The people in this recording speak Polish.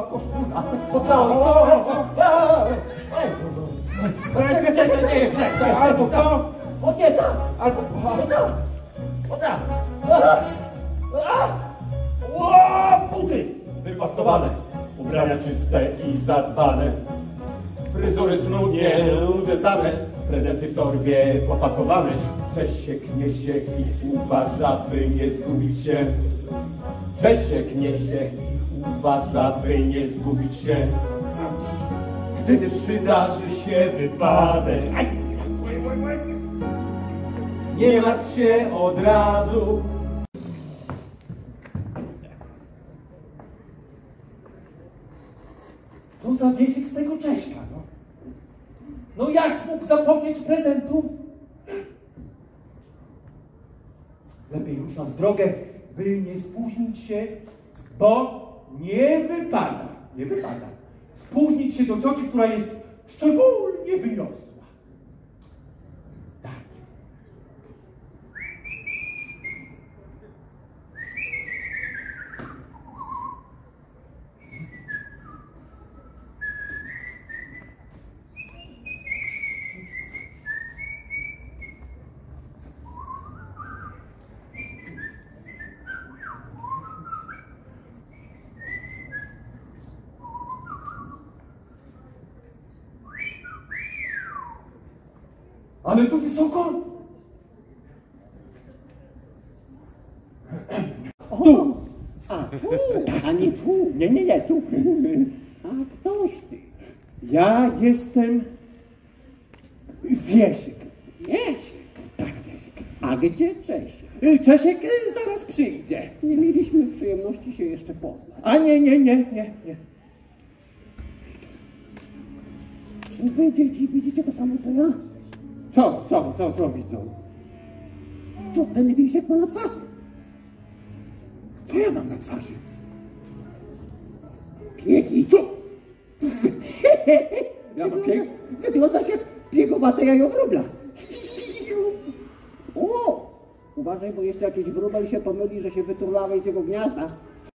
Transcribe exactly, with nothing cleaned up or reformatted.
była kosztuna. Czekaj, czekaj, nie, czekaj, albo to, O nie, tak! albo O tak! O tak! Ło, buty wypastowane, ubrania czyste i zadbane. Fryzury snu nie uczesane, prezenty w torbie popakowane. Czesiek, Niesiek i uważa, by nie zgubić się. Czesiek, Niesiek i uważa, by nie zgubić się. Gdy przydarzy się wypadek, nie martw się od razu. Co za Wiesiek z tego Cześka, no? No jak mógł zapomnieć prezentu? Lepiej już na drogę, by nie spóźnić się, bo nie wypada, nie wypada spóźnić się do cioci, która jest szczególnie wyniosła. Tak. Ale tu wysoko. Tu! A tu! A nie tu! Nie, nie, nie, tu! A ktoś ty? Ja jestem Wiesiek. Wiesiek! Tak, Wiesiek. A gdzie Czesiek? Czesiek y, zaraz przyjdzie. Nie mieliśmy przyjemności się jeszcze poznać. A nie, nie, nie, nie, nie. Czy wy, dzieci, widzicie to samo co ja? Co, co, co, co widzą? Co ten Wiesiek ma na twarzy? Co ja mam na twarzy? Piegi! Co? Ja mam pieg? Wyglądasz jak piegowate jajo wróbla. O! Uważaj, bo jeszcze jakiś wróbel się pomyli, że się wyturlałeś z jego gniazda.